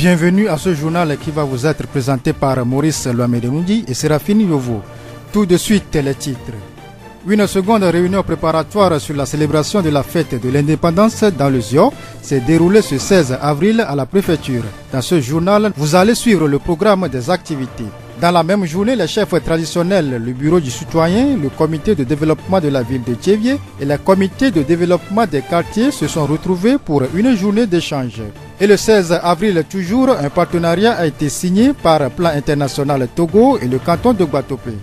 Bienvenue à ce journal qui va vous être présenté par Maurice Loamedenundi et Séraphine Yovo. Tout de suite les titres. Une seconde réunion préparatoire sur la célébration de la fête de l'indépendance dans le ZIO s'est déroulée ce 16 avril à la préfecture. Dans ce journal, vous allez suivre le programme des activités. Dans la même journée, les chefs traditionnels, le bureau du citoyen, le comité de développement de la ville de Thiévié et le comité de développement des quartiers se sont retrouvés pour une journée d'échange. Et le 16 avril toujours, un partenariat a été signé par Plan International Togo et le canton de Guatopé.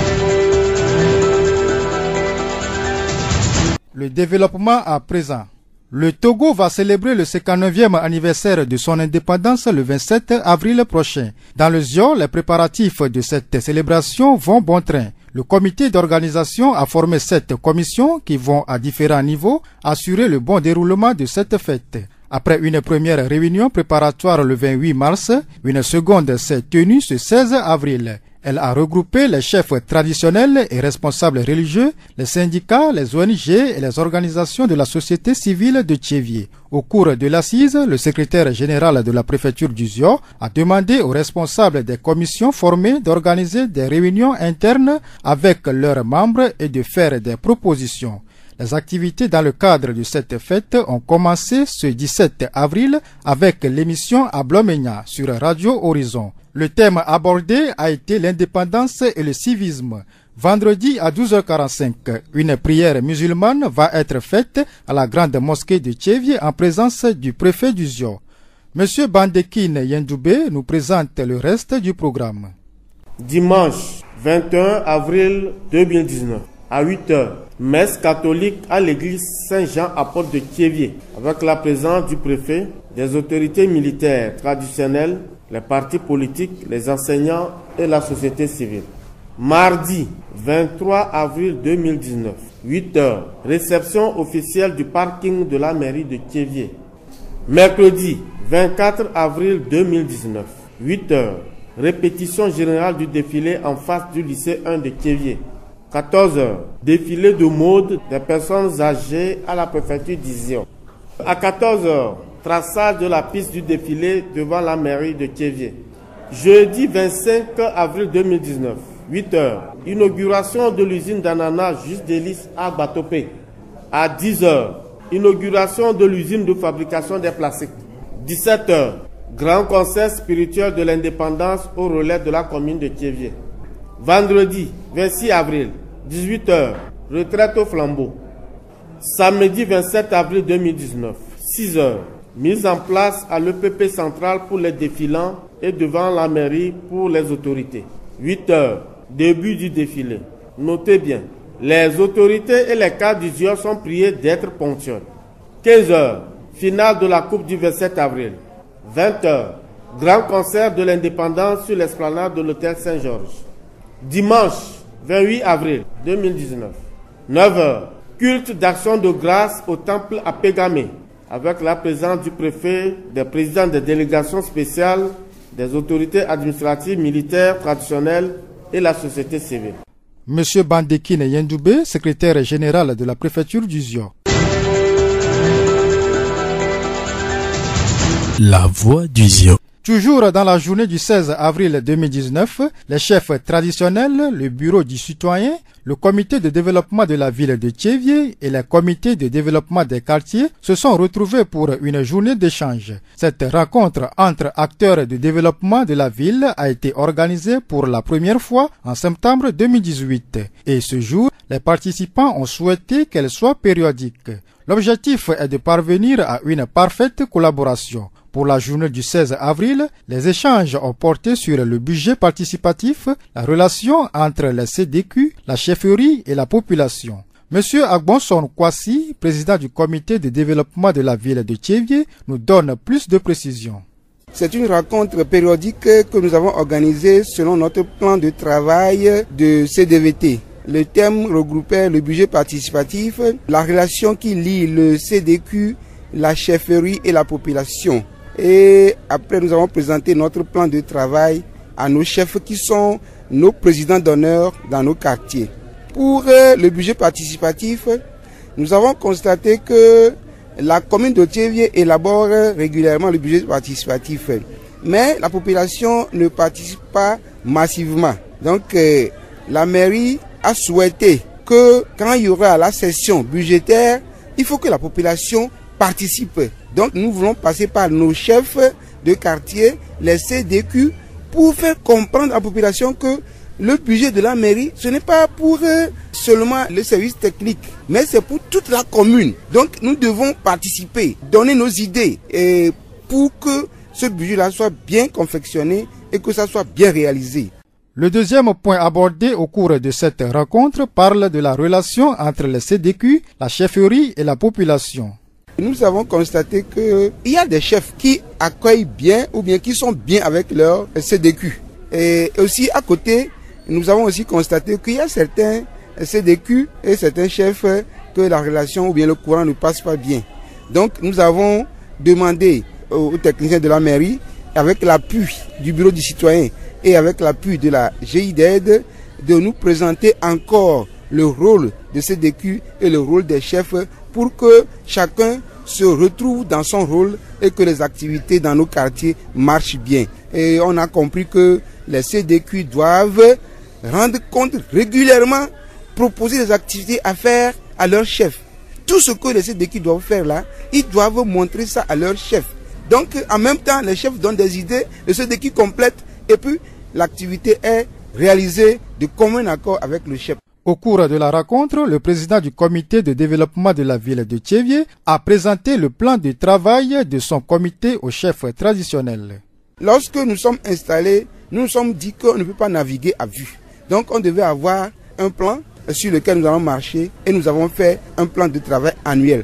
Le développement à présent. Le Togo va célébrer le 59e anniversaire de son indépendance le 27 avril prochain. Dans le ZIO, les préparatifs de cette célébration vont bon train. Le comité d'organisation a formé 7 commissions qui vont à différents niveaux assurer le bon déroulement de cette fête. Après une première réunion préparatoire le 28 mars, une seconde s'est tenue ce 16 avril. Elle a regroupé les chefs traditionnels et responsables religieux, les syndicats, les ONG et les organisations de la société civile de Thiévié. Au cours de l'assise, le secrétaire général de la préfecture du ZIO a demandé aux responsables des commissions formées d'organiser des réunions internes avec leurs membres et de faire des propositions. Les activités dans le cadre de cette fête ont commencé ce 17 avril avec l'émission à Blomenia sur Radio Horizon. Le thème abordé a été l'indépendance et le civisme. Vendredi à 12h45, une prière musulmane va être faite à la grande mosquée de Thiévié en présence du préfet du ZIO. Monsieur Bandekine Yendoubé nous présente le reste du programme. Dimanche 21 avril 2019. À 8h, messe catholique à l'église Saint-Jean apôtre de Thiévié, avec la présence du préfet, des autorités militaires traditionnelles, les partis politiques, les enseignants et la société civile. Mardi 23 avril 2019, 8h, réception officielle du parking de la mairie de Thiévié. Mercredi 24 avril 2019, 8h, répétition générale du défilé en face du lycée 1 de Thiévié. 14h, défilé de mode des personnes âgées à la préfecture d'Izion. À 14h, traçage de la piste du défilé devant la mairie de Thiévié. Jeudi 25 avril 2019, 8h, inauguration de l'usine d'ananas Juste Délice à Guatopé. À 10h, inauguration de l'usine de fabrication des plastiques. 17h, grand concert spirituel de l'indépendance au relais de la commune de Thiévié. Vendredi 26 avril, 18h, retraite au flambeau. Samedi 27 avril 2019, 6h, mise en place à l'EPP central pour les défilants et devant la mairie pour les autorités. 8h, début du défilé. Notez bien, les autorités et les cadres du ZIO sont priés d'être ponctuels. 15h, finale de la Coupe du 27 avril. 20h, grand concert de l'indépendance sur l'esplanade de l'hôtel Saint-Georges. Dimanche 28 avril 2019, 9h, culte d'action de grâce au temple à Pégamé, avec la présence du préfet, des présidents des délégations spéciales, des autorités administratives, militaires, traditionnelles et la société civile. Monsieur Bandekine Yendoubé, secrétaire général de la préfecture du ZIO. La voix du ZIO. Toujours dans la journée du 16 avril 2019, les chefs traditionnels, le bureau du citoyen, le comité de développement de la ville de Thiévié et le comité de développement des quartiers se sont retrouvés pour une journée d'échange. Cette rencontre entre acteurs de développement de la ville a été organisée pour la première fois en septembre 2018. Et ce jour, les participants ont souhaité qu'elle soit périodique. L'objectif est de parvenir à une parfaite collaboration. Pour la journée du 16 avril, les échanges ont porté sur le budget participatif, la relation entre les CDQ, la chefferie et la population. Monsieur Agbonson Kwasi, président du comité de développement de la ville de Thiévié, nous donne plus de précisions. C'est une rencontre périodique que nous avons organisée selon notre plan de travail de CDVT. Le thème regroupait le budget participatif, la relation qui lie le CDQ, la chefferie et la population. Et après, nous avons présenté notre plan de travail à nos chefs qui sont nos présidents d'honneur dans nos quartiers. Pour le budget participatif, nous avons constaté que la commune de Thiévié élabore régulièrement le budget participatif. mais la population ne participe pas massivement. Donc la mairie a souhaité que quand il y aura la session budgétaire, il faut que la population participe. Donc nous voulons passer par nos chefs de quartier, les CDQ, pour faire comprendre à la population que le budget de la mairie, ce n'est pas pour seulement le service technique, mais c'est pour toute la commune. Donc nous devons participer, donner nos idées et pour que ce budget-là soit bien confectionné et que ça soit bien réalisé. Le deuxième point abordé au cours de cette rencontre parle de la relation entre les CDQ, la chefferie et la population. Nous avons constaté qu'il y a des chefs qui accueillent bien ou bien qui sont bien avec leur CDQ. Et aussi à côté, nous avons aussi constaté qu'il y a certains CDQ et certains chefs que la relation ou bien le courant ne passe pas bien. Donc nous avons demandé aux techniciens de la mairie, avec l'appui du bureau du citoyen et avec l'appui de la GIDED, de nous présenter encore le rôle de CDQ et le rôle des chefs pour que chacun se retrouve dans son rôle et que les activités dans nos quartiers marchent bien. Et on a compris que les CDQ doivent rendre compte régulièrement, proposer des activités à faire à leur chef. Tout ce que les CDQ doivent faire là, ils doivent montrer ça à leur chef. Donc en même temps, les chefs donnent des idées, les CDQ complètent et puis l'activité est réalisée de commun accord avec le chef. Au cours de la rencontre, le président du comité de développement de la ville de Thiévié a présenté le plan de travail de son comité au chef traditionnel. Lorsque nous sommes installés, nous nous sommes dit qu'on ne peut pas naviguer à vue. Donc on devait avoir un plan sur lequel nous allons marcher et nous avons fait un plan de travail annuel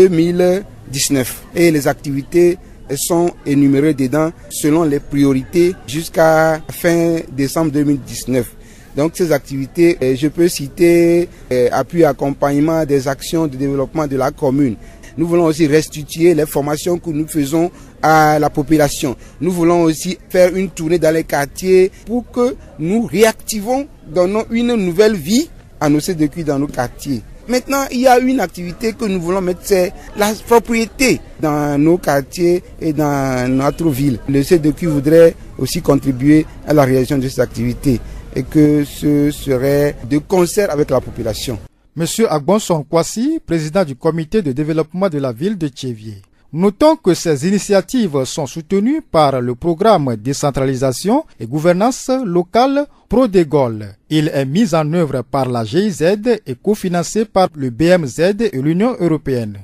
2019. Et les activités sont énumérées dedans selon les priorités jusqu'à fin décembre 2019. Donc ces activités, je peux citer appui et accompagnement des actions de développement de la commune. Nous voulons aussi restituer les formations que nous faisons à la population. Nous voulons aussi faire une tournée dans les quartiers pour que nous réactivons, donnons une nouvelle vie à nos CDQ dans nos quartiers. Maintenant, il y a une activité que nous voulons mettre, c'est la propriété dans nos quartiers et dans notre ville. Le CDQ voudrait aussi contribuer à la réalisation de cette activité et que ce serait de concert avec la population. Monsieur Agbonson Kwasi, président du comité de développement de la ville de Thiévié. Notons que ces initiatives sont soutenues par le programme Décentralisation et Gouvernance locale Prodégol. Il est mis en œuvre par la GIZ et cofinancé par le BMZ et l'Union européenne.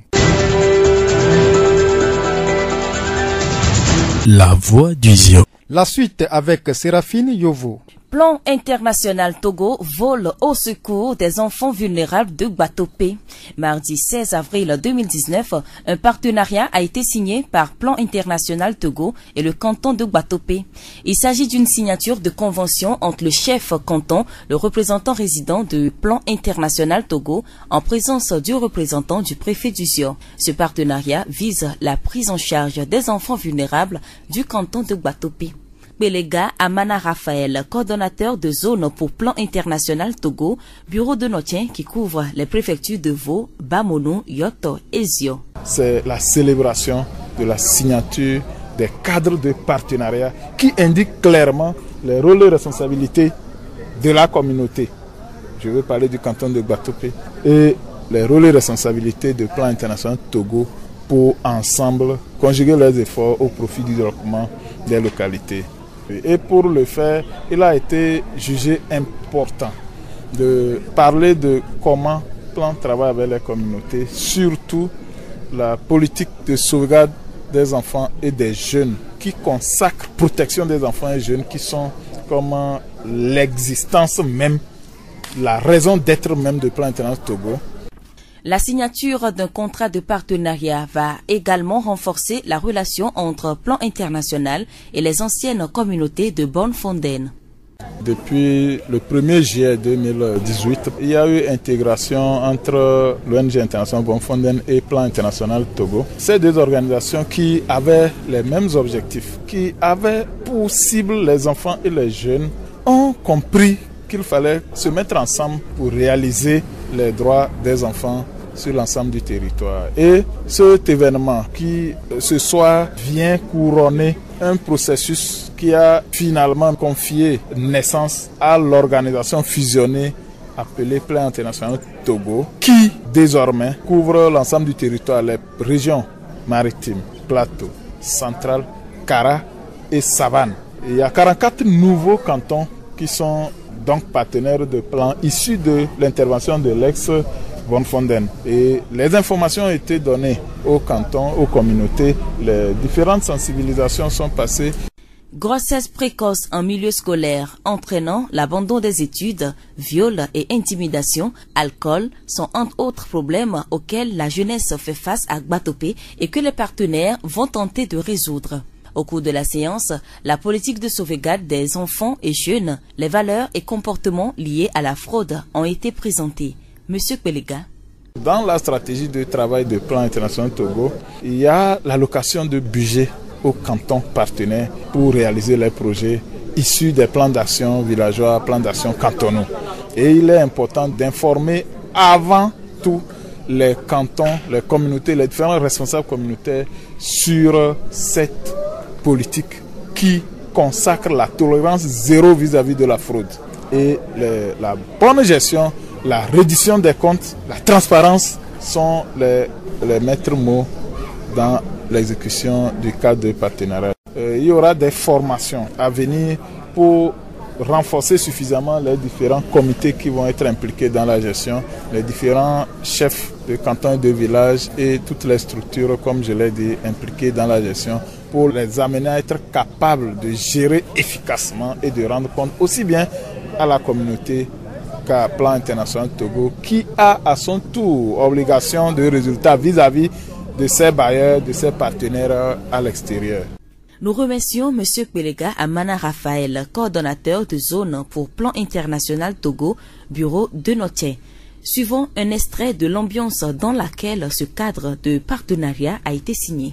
La voix du Zion. La suite avec Séraphine Yovo. Plan international Togo vole au secours des enfants vulnérables de Gbatope. Mardi 16 avril 2019, un partenariat a été signé par Plan international Togo et le canton de Gbatope. Il s'agit d'une signature de convention entre le chef canton, le représentant résident de Plan international Togo, en présence du représentant du préfet du Zion. Ce partenariat vise la prise en charge des enfants vulnérables du canton de Gbatope. Belega Amana Raphaël, coordonnateur de zone pour Plan international Togo, bureau de Notien qui couvre les préfectures de Vaud, Bamono, Yoto et Zio. C'est la célébration de la signature des cadres de partenariat qui indiquent clairement les rôles et responsabilités de la communauté. Je veux parler du canton de Gbatope et les rôles et responsabilités de Plan international Togo pour ensemble conjuguer leurs efforts au profit du développement des localités. Et pour le faire, il a été jugé important de parler de comment Plan travaille avec les communautés, surtout la politique de sauvegarde des enfants et des jeunes qui consacre protection des enfants et jeunes qui sont comme l'existence même, la raison d'être même de Plan international Togo. La signature d'un contrat de partenariat va également renforcer la relation entre Plan international et les anciennes communautés de Bonne-Fontaine. Depuis le 1er juillet 2018, il y a eu intégration entre l'ONG internationale Bonne-Fontaine et Plan international Togo. Ces deux organisations qui avaient les mêmes objectifs, qui avaient pour cible les enfants et les jeunes, ont compris qu'il fallait se mettre ensemble pour réaliser les droits des enfants sur l'ensemble du territoire. Et cet événement qui ce soir vient couronner un processus qui a finalement confié naissance à l'organisation fusionnée appelée Plan International Togo, qui désormais couvre l'ensemble du territoire, les régions maritimes, plateau, central, Kara et Savane. Et il y a 44 nouveaux cantons qui sont donc partenaires de plan issus de l'intervention de l'ex-Von Fonden. Et les informations ont été données aux cantons, aux communautés. Les différentes sensibilisations sont passées. Grossesse précoce en milieu scolaire entraînant l'abandon des études, viols et intimidation, alcool sont entre autres problèmes auxquels la jeunesse fait face à Gbatope et que les partenaires vont tenter de résoudre. Au cours de la séance, la politique de sauvegarde des enfants et jeunes, les valeurs et comportements liés à la fraude ont été présentés. Monsieur Pelega. Dans la stratégie de travail du Plan International Togo, il y a l'allocation de budget aux cantons partenaires pour réaliser les projets issus des plans d'action villageois, plans d'action cantonaux. Et il est important d'informer avant tout les cantons, les communautés, les différents responsables communautaires sur cette politique qui consacre la tolérance zéro vis-à-vis de la fraude. Et la bonne gestion, la reddition des comptes, la transparence sont les maîtres mots dans l'exécution du cadre de partenariat. Il y aura des formations à venir pour renforcer suffisamment les différents comités qui vont être impliqués dans la gestion, les différents chefs de canton et de village et toutes les structures, comme je l'ai dit, impliquées dans la gestion, pour les amener à être capables de gérer efficacement et de rendre compte aussi bien à la communauté qu'à Plan International Togo, qui a à son tour obligation de résultat vis-à-vis de ses bailleurs, de ses partenaires à l'extérieur. Nous remercions M. Pelega Amana Raphaël, coordonnateur de zone pour Plan International Togo, bureau de Notien. Suivons un extrait de l'ambiance dans laquelle ce cadre de partenariat a été signé.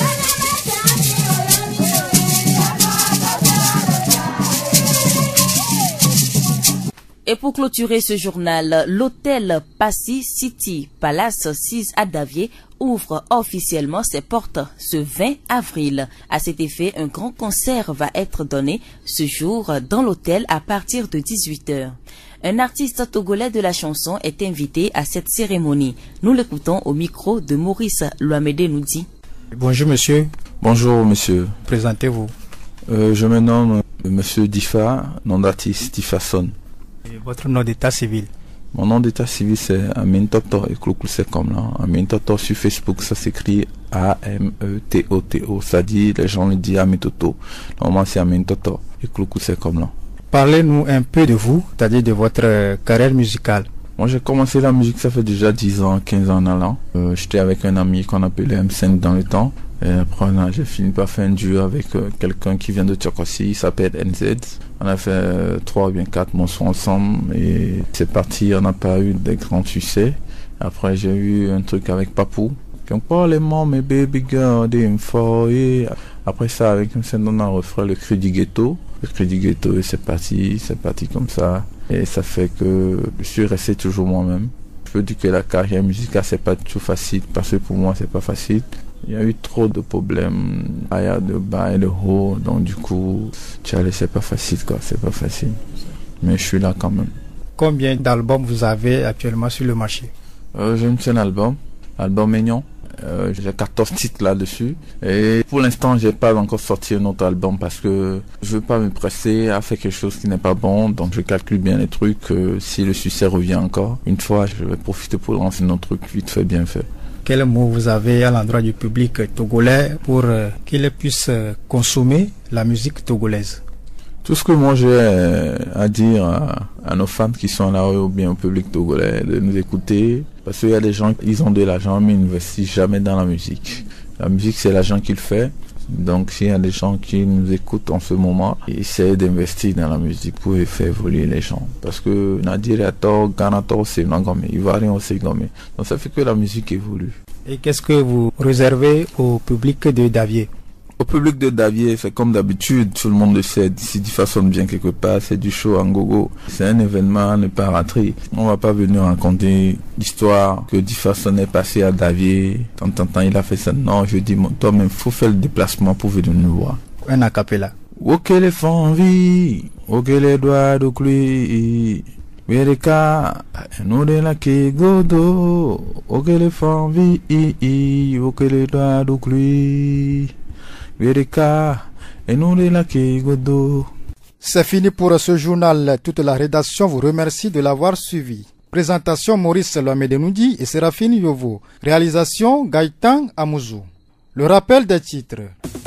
Et pour clôturer ce journal, l'hôtel Passy City Palace 6 à Davier ouvre officiellement ses portes ce 20 avril. À cet effet, un grand concert va être donné ce jour dans l'hôtel à partir de 18h. Un artiste togolais de la chanson est invité à cette cérémonie. Nous l'écoutons au micro de Maurice Loamede Noudi. Bonjour monsieur. Bonjour monsieur. Présentez-vous. Je me nomme monsieur Difa, nom d'artiste Difason. Et votre nom d'état civil? Mon nom d'état civil c'est Amin Toto et Kloukou c'est comme là. Amin Toto sur Facebook ça s'écrit A-M-E-T-O-T-O. Ça dit, les gens le disent Amin Toto. Normalement c'est Amin Toto et Kloukou c'est comme là. Parlez-nous un peu de vous, c'est-à-dire de votre carrière musicale. Moi j'ai commencé la musique ça fait déjà 10 ans, 15 ans en allant. J'étais avec un ami qu'on appelait M5 dans le temps. Et après j'ai fini par faire un duo avec quelqu'un qui vient de Tchokossi, il s'appelle NZ. On a fait 3 ou bien 4 morceaux ensemble et c'est parti, on n'a pas eu de grands succès. Après j'ai eu un truc avec Papou. Mes baby girl, après ça avec un on a refait le cri du ghetto. Le cri du ghetto et c'est parti comme ça. Et ça fait que je suis resté toujours moi-même. Je peux dire que la carrière musicale c'est pas tout facile parce que pour moi c'est pas facile. Il y a eu trop de problèmes, il y a de bas et de haut, donc du coup, c'est pas facile quoi, c'est pas facile. Mais je suis là quand même. Combien d'albums vous avez actuellement sur le marché? J'ai un seul album Mignon. J'ai 14 titres là-dessus. Et pour l'instant, j'ai pas encore sorti un autre album parce que je veux pas me presser à faire quelque chose qui n'est pas bon. Donc je calcule bien les trucs. Si le succès revient encore, une fois, je vais profiter pour lancer un autre truc vite fait, bien fait. Quel mot vous avez à l'endroit du public togolais pour qu'il puisse consommer la musique togolaise? Tout ce que moi j'ai à dire à nos fans qui sont là ou bien au public togolais, de nous écouter, parce qu'il y a des gens, ils ont de l'argent mais ils n'investissent jamais dans la musique. La musique c'est l'argent qu'il fait, donc s'il y a des gens qui nous écoutent en ce moment, essayez d'investir dans la musique pour faire évoluer les gens. Parce que Nadirator, Ganator c'est Nangomé, Ivoirien c'est Gomé. Donc ça fait que la musique évolue. Et qu'est-ce que vous réservez au public de Davier? Au public de Davier, c'est comme d'habitude, tout le monde le sait, si Difa sonne bien quelque part, c'est du show en gogo. C'est un événement à ne pas rater. On va pas venir raconter l'histoire que Difa sonne est passé à Davier. Tant il a fait ça. Non, je dis, toi-même, faut faire le déplacement pour venir nous voir. Un acapella. Ok les fanvis, ok les doigts de clé. Vereka, nous de la kegodo, ok les fanvis, ok les doigts de clé. C'est fini pour ce journal. Toute la rédaction vous remercie de l'avoir suivi. Présentation Maurice Loamedenoudi et Séraphine Yovo. Réalisation Gaëtan Amouzou. Le rappel des titres.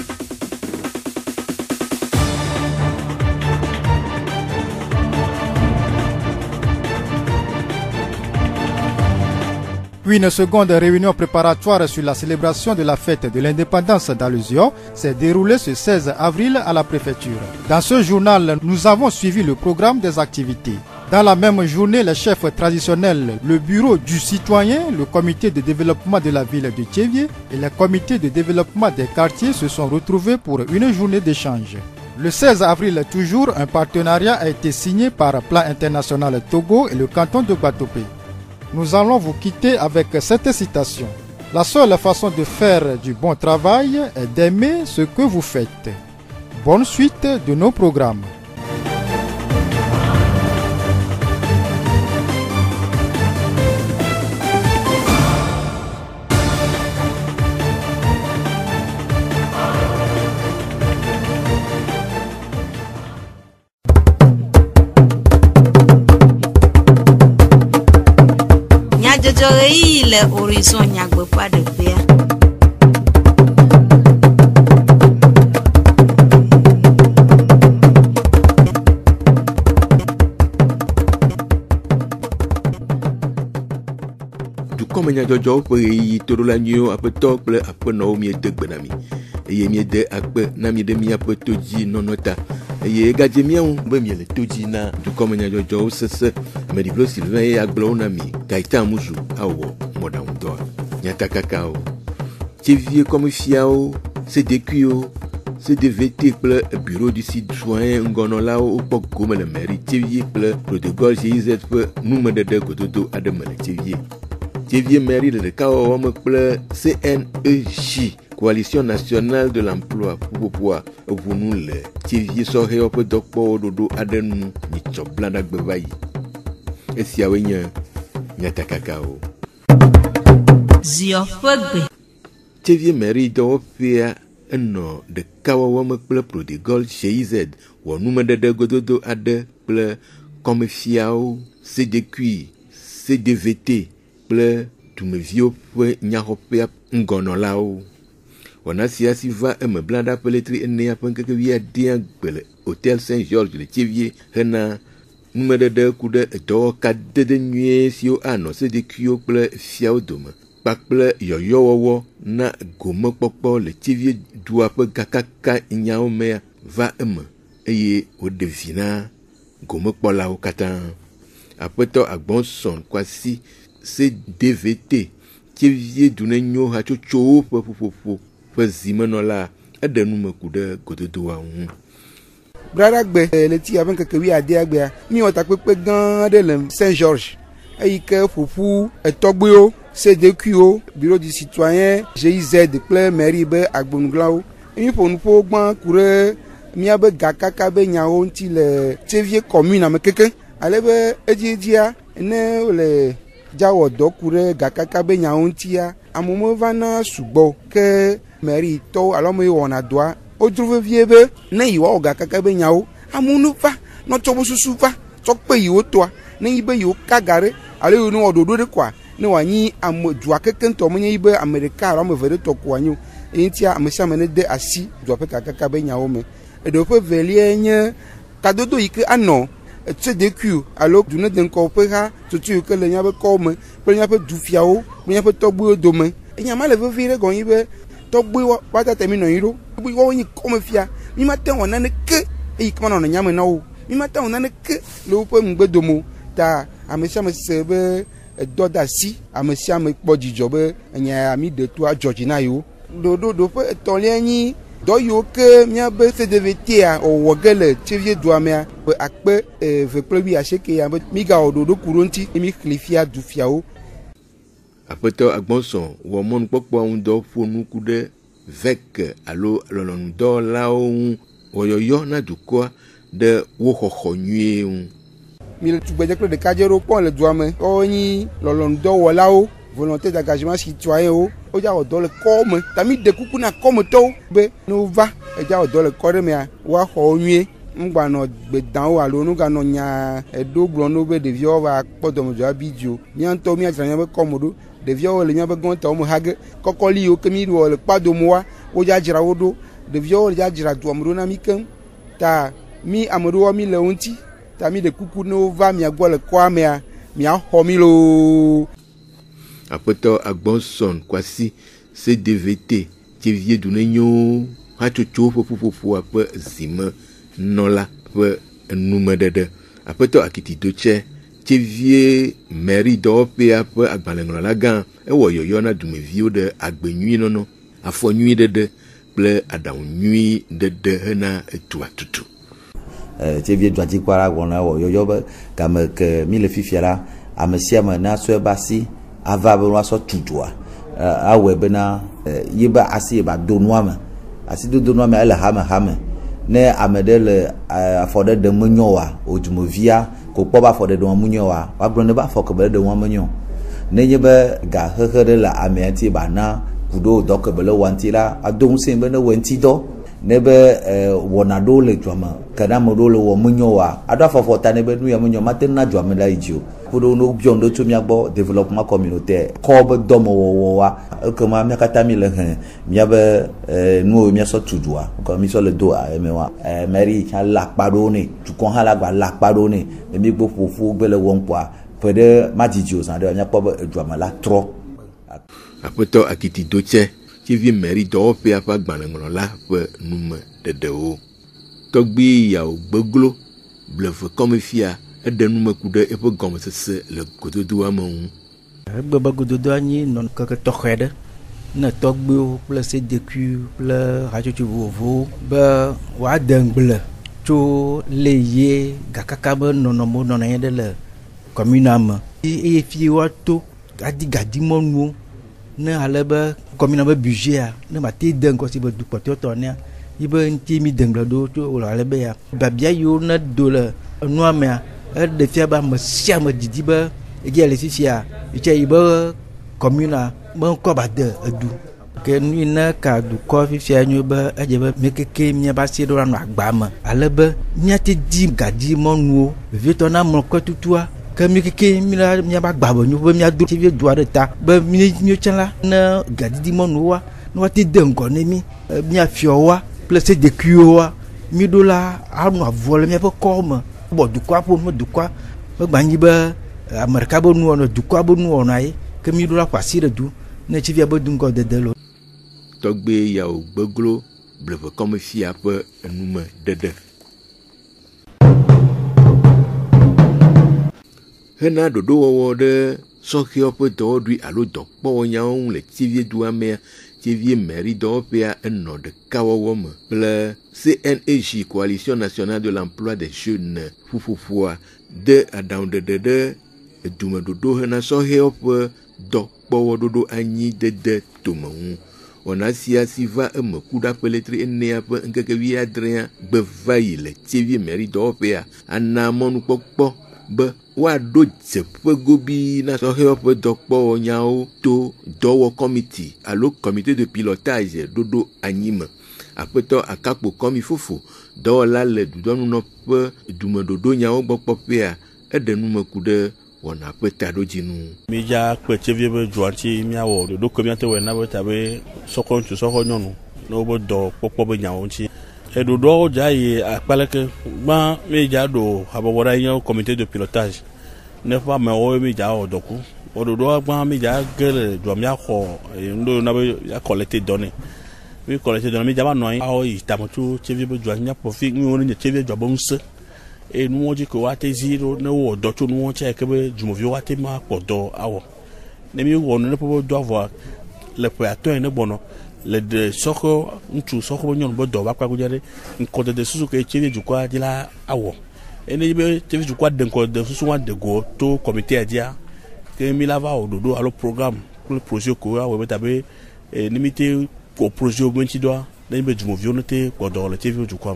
Puis une seconde réunion préparatoire sur la célébration de la fête de l'indépendance d'Allusio s'est déroulée ce 16 avril à la préfecture. Dans ce journal, nous avons suivi le programme des activités. Dans la même journée, les chefs traditionnels, le bureau du citoyen, le comité de développement de la ville de Tchévié et le comité de développement des quartiers se sont retrouvés pour une journée d'échange. Le 16 avril toujours, un partenariat a été signé par Plan International Togo et le canton de Guatopé. Nous allons vous quitter avec cette citation. La seule façon de faire du bon travail est d'aimer ce que vous faites. Bonne suite de nos programmes. Le horizon nyagbe pas de paix. Du komenya jojo pe yi torola nyo apeto kple apenɔwo mi de gbe na mi eye mi de akpe na mi de mi ape todzi nɔnɔta eye gadze miawo be mi le todzi na du komenya jojo sese mediblo Sylvain ye agblɔwo na mi Gaëtan Amouzou awɔ mɔɖaŋudɔ nyatakakawo Tchévié comme fiawo CDQ CDVT kple bureau du citoyen ngɔnɔlawo wokpɔ gome le mairie Tchévié kple protocole GIZ ƒe numeɖeɖe gododo aɖe me le Tchévié. Tchévié mairie le ɖekawɔwɔ me kple CNEJ Coalition nationale de l'emploi ƒuƒoƒoa eʋu nu le Tchévié sɔhɛwo ƒe dɔkpɔwo ɖoɖo aɖe nu nyitsɔ blaɖagbe va yi. Esiawoe nye nyatakakawo. Zio ƒe gbe. Tchévié mairie dɔwɔƒea enɔ ɖekawɔwɔ me kple protocole GIZ wɔ numeɖeɖe gododo aɖe kple kɔmefiawo CDQ CDVT kple dumeviwo ƒe nyaxɔƒea ŋgɔnɔlawo. Wɔna sia si va eme blaɖa ƒe letri enea ƒe ŋkeke wuiadea gbe le Hôtel Saint-Georges le Tchévié hena numeɖeɖe ku ɖe dɔwɔkadede nyuie siwo anɔ CDQ kple fiawo dome kpakple yɔyɔwɔwɔ na gomekpɔkpɔ le Tchévié dua ƒe kakaka nyawo mea va eme eye woɖe vi na gomekpɔlawo katã. Aƒetɔ Agbɔnsɔn Kwasi CDVT Tchévié dunenyo hatsotsowo ƒe ƒuƒoƒo ƒe zimenɔla eɖe nume ku ɖe gododoawo ŋu. Bradagbe le ti abe ŋkeke wuiadea gbea miwɔ takpekpe gã aɖe le Saint-Georges eyi ke ƒoƒu etɔgbewo CDQ bureau du citoyen GIZ kple mairie be agbonuglawo. Mi ƒo nuƒo gbã ku ɖe miabe gakaka be nyawo ŋuti le Tchévié commune me keke alebe edzia ne wole dzawɔ dɔ ku ɖe gakaka be nyawo ŋutia amewo vana sugbɔ ke mairie tɔwo alo ame yiwo wɔna dɔa wodro vevie be ne yewoawɔ gakaka be nyawo amewo no va nɔtsɔ be susu va tsɔ kpe yiwo tɔa ne yi be yiwo ka ga ɖe alo yiwo ne wɔ ɖoɖo ɖe koa ne wòanyi ame dua keke ŋutɔ menye yi be ame ɖeka alo ame eve ɖe tɔ koa nyo eyi ŋutia ame sia ame ne de asi dua ƒe gakaka be nyawo me. Eɖewo ƒe velia nye kadodo yi ke anɔ CDQ alo dunedeŋkɔwo ƒe ha tutu yi ke le míaƒe kɔwo me kple míaƒe dufiawo kple míaƒe tɔgbuiwo dome. Enya ma le vevi ɖe gɔnyi be tɔgbuiwo woate mi nɔ anyi ɖo woawo nye kɔmefia mi mate wɔ nane ke eyi ke manɔ nyame na wo mi mate wɔ nane ke le woƒe ŋugbedomo ta ame sia ame se be edɔ de asi ame sia ame kpɔ dzidzɔ be enya mi ɖe to adzɔ dzi na yewo. Ɖoɖoɖo ƒe etɔ̃lia nyi dɔ yiwo ke míabe CDVT a ɔwɔ ge le tsevie dua mea be akpe 2.80 ya be migawɔ ɖoɖo ku ɖo ŋuti mi xli fia du fiawo. Aƒetɔ Agbɔsɔn wɔ mɔnukpɔkpɔa ŋu dɔ ƒo nuku ɖe VEC alo lɔlɔ̃nudɔwɔlawo ŋu wɔyɔyɔ na dukɔa ɖe wo xɔxɔ nyuie ŋu. Mi le tugbedze kple ɖekadzewo kpɔm le dua me, woawo nyi lɔlɔ̃nudɔwɔlawo, volonté d'engagement citoyen wo dza wɔ dɔ le kɔ me. Ta mi de kuku na kɔmetɔwo be ne wova edza wɔ dɔ le kɔ ɖe mea woaxɔ wo nyuie. Ŋgbanɔ gbedawo alo nuganɔ nya eɖo gblɔ no be ɖeviawo va kpɔ dɔmedzɔ abi dzo. Mía ŋutɔ míadzra míabe kɔme ɖo. Ɖeviawo le míabe gɔntawo me hage kɔkɔli yiwo ke mi wɔ le kpadomoa wodza dzra wo ɖo. Ɖeviawo le dza dzra dua me ɖo na mi keŋ. Ta mi ame ɖewo mi le wo ŋuti. Ta mi de kuku ne wova mia gbɔ le kɔa mea miaxɔ mi loo. Aƒetɔ Agbɔsɔn Kwasi CDVT tsevie du ne nyo hatsotso ƒe ƒuƒoƒoa ƒe zime nɔla ƒe enumeɖeɖe. Aƒetɔ Akitidotse tsevie mairie dɔwɔƒea ƒe agbalẽŋlɔla gã ewɔ yɔyɔ na dumeviwo ɖe agbe nyui nɔnɔ, afɔ nyui ɖeɖe kple aɖaŋu nyui ɖeɖe hena etua tutu. Tsevie dɔadzikpɔla gblɔna wɔ yɔyɔ be game ke mi le fifia la ame sia ame na sɔe be asi ava be woasɔ tudua awɔe bena yi be asi ba do nua me, asi dodo nua me ele hame ne ame ɖe le afɔ ɖe ɖem menyo wa o dzumevia ko kpɔ be afɔ ɖe ɖem menyo wa wagblɔ ne be afɔ ke be ɖe ɖem menyo ne nye be gaxexe ɖe le amea ŋuti ba na kuɖo dɔ ke be le wa ŋuti la ado ŋusẽ be ne wɔ ŋuti dɔ ne be wɔna ɖewo le dua me ke ne ame ɖewo le wɔ menyo wa aɖo afɔfɔ ta ne be nu ya menyo mate na dua me la yi dzi o. Kuɖo no biɔ ŋɖo tso miagbɔ développement communautaire kɔ be dɔmewɔwɔ wa ekema mia katã mi le he miabe nuwo miasɔ tu dua ko mi sɔ le do eme wa mairie tsã le akpa ɖewo nɛ dukɔ hã la gba le akpa ɖewo nɛ ne mi gbɔ ƒoƒu gbe le wɔm kpoa ƒe ɖe madzidzi o zã ɖe miakpɔ be edua me la trɔ. Aƒetɔ Akitidotse tsevie mairie dɔwɔƒea ƒe agbalẽŋlɔla ƒe nume ɖeɖewo. Tɔgbi yawo gbeglo bleve kɔmefia eɖe numeku ɖe eƒe gɔmesese le gododoa me ŋu. Egbe be gododoa nyi nɔ keke tɔxɛ ɖe ne tɔgbiwo kple sedekui kple hatsotso vovovowo be woade ŋgble tso le ye gakaka be nɔnɔmewo nɔnɔ anyi ɖe le kɔmuna me eye fi woato gadimɔnuwo ne ale be kɔmuna be budget ne mate de ŋgɔ si be dukpɔtɔtɔ nea yi be ŋuti mi de ŋgble ɖo tso wòle ale be ya babia yiwo ne do le enua mea eɖe fia be ame sia ame didi be edzi le fifia itse yi be kɔmuna be ŋkɔ ba de edu ke nu yi ne ka dukɔ fifia nyo be edze be miekeke miabe asi ɖo anɔ agba me ale be miate di gadi mɔnuwo vevietɔ na mlɔkɔ tutua ke miekeke miabe agba be nyo be miado tsevie du aɖe ta be miotse la ne gadidi mɔnuwoa ne woate de ŋgɔ ne mi miafiɔwoa kple sedekuiwoa mi ɖo la anɔ avɔ le miaƒe kɔ me bɔ dukɔa ƒo me dukɔa be gbanyi be ame ɖeka be nuwɔnɔ dukɔa be nuwɔnɔ ye ke mi ɖo la ƒo asi ɖe du ne tsivia be dungɔ dede lo. Tɔgbe yawo gbeglo bleve kɔmefia ƒe enume ɖeɖe. Hena ɖoɖowɔwɔ ɖe sɔhɛwo ƒe dɔwɔɖui alo dɔkpɔwɔnyawo ŋu le tsivie dua mea tsevie mairie dɔwɔƒea enɔ ɖekawɔwɔ me kple CNEJ Coalition Nationale de l'Emploi des Jeunes ƒuƒoƒoa de aɖaŋuɖeɖe ɖe edumeɖoɖo hena sɔhɛwo ƒe dɔkpɔwɔɖoɖo anyi dede tome ŋu. Wɔna sia si va eme ku ɖa ƒe letri enea ƒe ŋkeke 17 gbe va yi le tsevie mairie dɔwɔƒea ana mɔnukpɔkpɔ be woaɖo dzeƒe gobii na sɔhɛwo ƒe dɔkpɔwɔnyawo to dɔwɔ kɔmiti alo comité de pilotage ɖoɖo anyi me. Aƒetɔ Akakpo Kɔmi Fofo dɔwɔla le dudɔnunɔƒe dumeɖoɖo nyawo gbɔ kpɔƒea eɖe numeku ɖe wɔna ƒe taɖodzinu. Mídza kpe tsevie be dzoanti míawɔ ɖoɖo ke míate wɔ na be ta be sɔkɔ ŋutsu sɔkɔ nyɔnu ne wobe dɔ kpɔkpɔ be nyawo ŋuti. Eɖoɖoawo dza yi akpa leke gbã mídza ɖo habɔbɔ ɖa nye comité de pilotage ne ƒe amewo mídza wɔ dɔku. Ɖoɖoa gbã mídza ge le dua míaxɔ ŋɖo na be akɔlete dɔ nɛ. Mi kɔlete dɔ mi dzaba nɔ anyi awɔ yi tame tso tsevie be dzoa nya kpɔfi nuwo ne nye tsevie dzoa be ŋusẽ eye nuwo dzi ko woate zi ɖo ne wowɔ dɔ tso nuwo tsa ke be dzumeviwo woate ma kpɔ dɔ awɔ ne mi wɔ nu ne ƒe dɔ avɔa le ƒe atɔ̃e ne gbɔnɔ le de soko ntsu soko nyon bo do ba kwa kujare nko de susu ke chiri jukwa dila awo ene be tv jukwa de nko de susu wa de go to comité adia ke mi lava ododo alo programme pour le projet ko wa we tabe limité ko projet obenti doa na be jumo vionote ko do le tv jukwa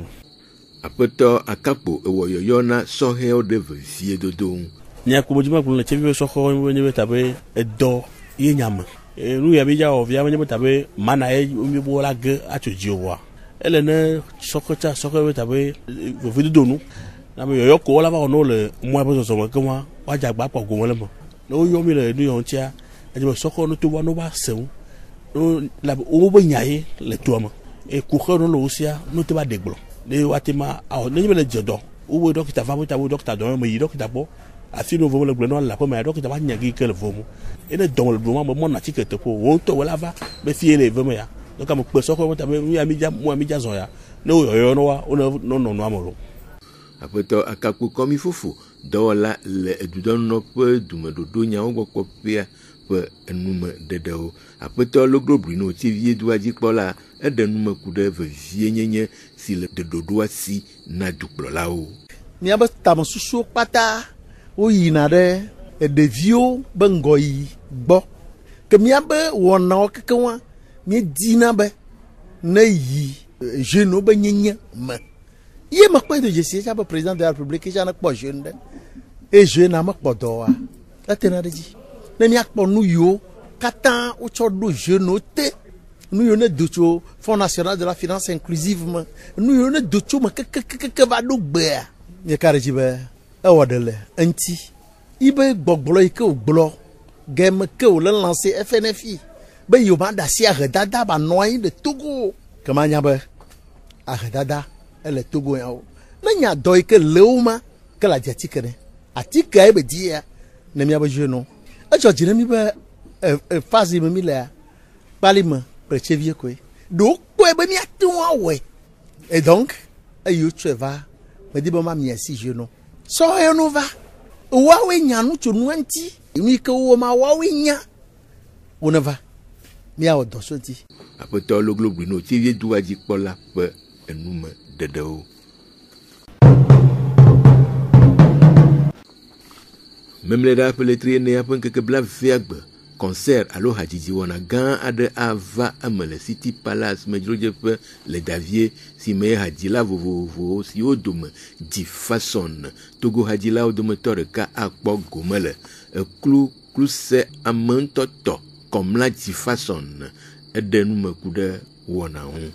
apeto akapo ewoyoyo na sohe ode vie dodo nya ko bojima ko le tv soko we be tabe edo yenyama nu ya bija ovia wenye tabe mana e mi bola ge achoji owa ele ne sokota sokwe tabe video donu na me yo ko la ba no le mo abo so mo kama wa jagba po go le mo no yo mi le nu yo ntia e je soko no to wa no ba seun no la o bo nyae le to mo e ku kho no lo sia no te ba deglo le watima a ne me le jodo o wo docteur va mo ta wo docteur do mo yi docteur bo afi no vomo le gbleno la po me docteur ba nyagi ke le vomo ene don le bloma mo na tikete po wo to wala va be fie le vomo ya donc am pe soko ta be mi amija zo ya no yo no wa no amolo apeto akaku komi fufu dola le edudon no pe dumedodo nya wo gboko pia pe enume dedeo apeto logro brino ti vie duaji pola edenume kude vie nyenye si le dedodo asi na dukplola o mi aba tam susu pata o yina de devio bengoyi gbo ke mi aba wona o kekewa mi dina be na yi jeune be nyenye ma ye ma kwa de jesi ja ba président de la république ja na kpo jeune de e jeune na ma kpo do wa atena de ji na mi akpo nu yo katan o cho do jeune o te nu yo ne docho Fonds national de la finance inclusive ma nu yo ne docho ma ke ba do gbe ye kare ji be e wodele anti ibe gbogbolo ike ogbolo gem ke o le lancer FNFI be yo ba da si aredada ba noy de Togo kama nya be aredada ele Togo ya o na nya do ike leuma ke la diatike ne atika e be dia na mi ba jeune e jo jina mi be phase mi le parlement prechevie ko do ko e be mi atu awe et donc e yo cheva me di ba ma mi asi jeune so e no va wawe nya no chonu anti mi ke wo ma wawe nya wonava mi a odo so ti apeto loglo brino ti vie duaji pola pe enume dedeo même les rappels traîner après que bla verbe concert alo hajiji wana gan ade ava amele City Palace medroje pe le Davier si me hajila vovo si odome di façon Togo hajila odome toreka akpo gomele clou se amantoto comme la di façon edenu mekude wona hu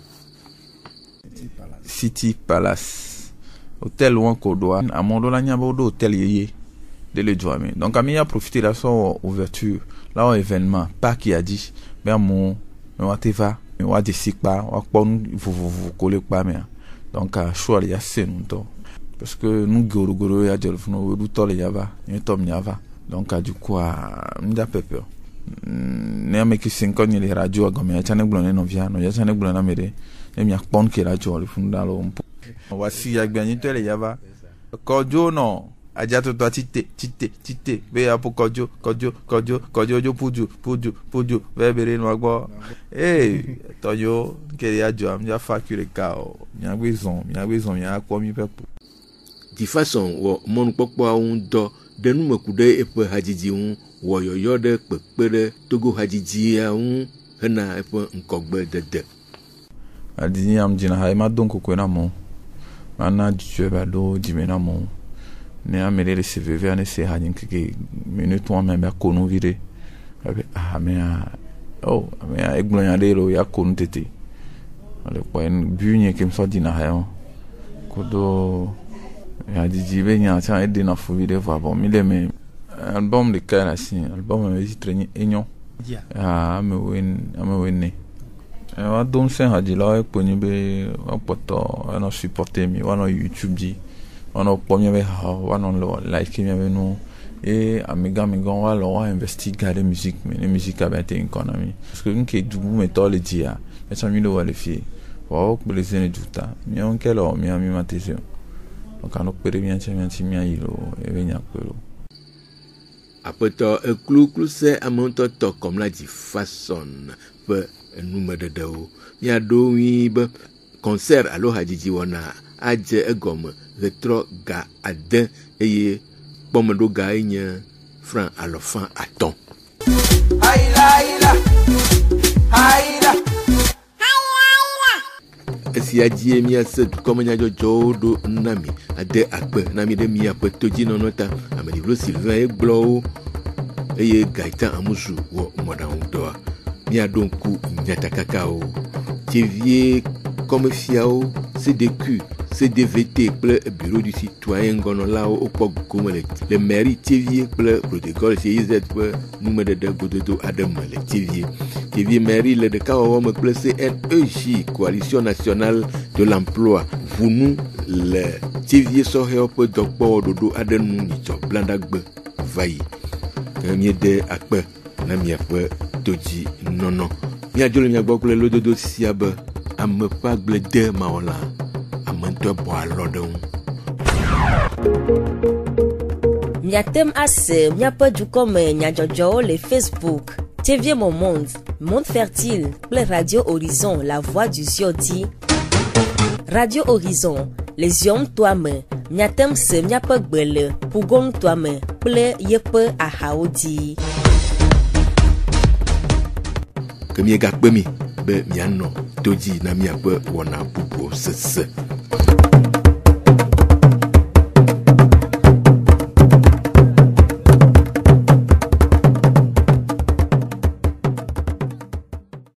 City Palace hôtel wan ko do amondo la nyabo do hôtel yeye de le joame donc ami a profité de son ouverture là un événement pas qui a dit ben mon wateva wa desikpa wa pon vous coller pas mais donc a choix ya c'est nous parce que nous goro ya jolf no du tole yava ni tom yava donc du coup m'da pepper ne ameki 5 ans les radio agome ya chane glone no via no ya chane glone na mere e mi akpon ke radio le fundalo wa si ya gbani tole yava kojo no ajato to tite be apo kojo jo puju bebere no agbo toyo ke ya jo am ya facture ka o mi agbezon ya ko mi pepo di façon wo mon popo awun do denu mekude epe hajiji un wo yoyo de pepere Togo hajiji awun hena epe nkogbe dede adini am jina ha ma don ko na mo ana jeba do jimena mo ne amere le CV ane se ha nyin ke minute one member ko no vire me eglonya de ro ya ko ntete ale ko en bunye kem so dina ha ko do ya dijibe nya cha e dina fu vire va bon mi le me album de kana si album me ji treni enyo me win ne wa don se ha di la e ko ni be apoto no supporter mi wa no YouTube di on premier be on lo like mi avenu et amiga wa lo wa investiguer la musique mais la musique a été économie parce que nke du meto le dia et ça mi lo wa le fi wa ko le zene juta mi on ke lo mi ami matesio donc on peut bien ti mi ayilo e venya pelo apeto clou se amonto to comme la di façon pe enumededewo miaɖo ŋui be concert alo hadzidzi wɔna adze egɔme ɣetrɔ ga ade eye kpɔmeɖo ga nye franc alɔfã atɔ̃. Esia dzie miase dukɔmenyadzɔdzɔwo ɖo nami ade akpe nami ɖe miaƒe todzinɔnɔ ta ameɖiblo Sylvain egblɔwo eye Gaëtan Amusu wɔ mɔɖaŋudɔa miaɖo ŋku nyatakakawo Thiévier kɔmefiawo CDQ CDVT kple bureau du citoyen ngɔnɔlawo wokpɔ gome le mairie Thiévier kple protocole GIZ ƒe numeɖeɖe gododo aɖe me le Thiévier mairie le ɖekawɔwɔ me kple CNEJ coalition nationale de l'emploi ʋunu le Thiévier sɔhɛwo ƒe dɔkpɔwɔ ɖoɖo aɖe nu nyitsɔ blandagbe va yi ke miede akpe na miaƒe todzi nɔnɔ miadzo le miagbɔ kple lododo sia be ame ƒe agblede mawɔla mentɔ bɔ alɔ ɖe ŋu. Miatem ase miaƒe dukɔme nyadzɔdzɔwo le Facebook, Thiévier Mon Monde, Monde Fertile kple Radio Horizon, La Voix du Zion di. Radio Horizon, le Zion toa me, miatem se miaƒe gbe le Pugon toa me kple yeƒe ahawo di. Ke miegakpe mi be mianɔ todzi na miaƒe wɔna bubuwo sese.